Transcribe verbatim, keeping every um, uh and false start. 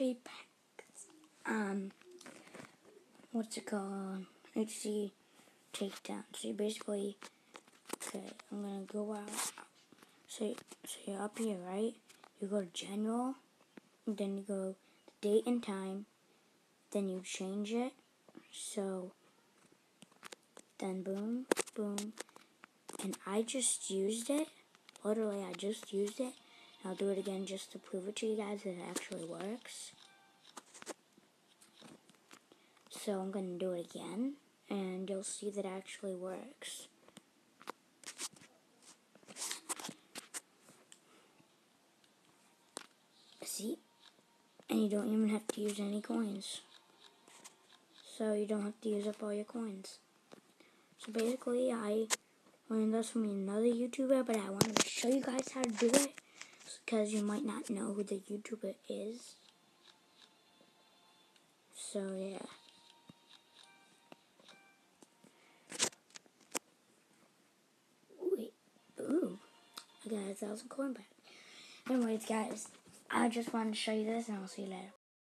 pretty packed. Um, what's it called? H D takedown. So you basically, okay, I'm gonna go out. So, so you're up here, right? You go to general, then you go to date and time, then you change it. So, then boom, boom, and I just used it. Literally, I just used it. I'll do it again just to prove it to you guys that it actually works. So I'm going to do it again, and you'll see that it actually works. See? And you don't even have to use any coins. So you don't have to use up all your coins. So basically, I learned this from another YouTuber, but I wanted to show you guys how to do it, because you might not know who the YouTuber is. So yeah. Wait, ooh, I got a thousand coin back. Anyways, guys, I just wanted to show you this, and I'll see you later.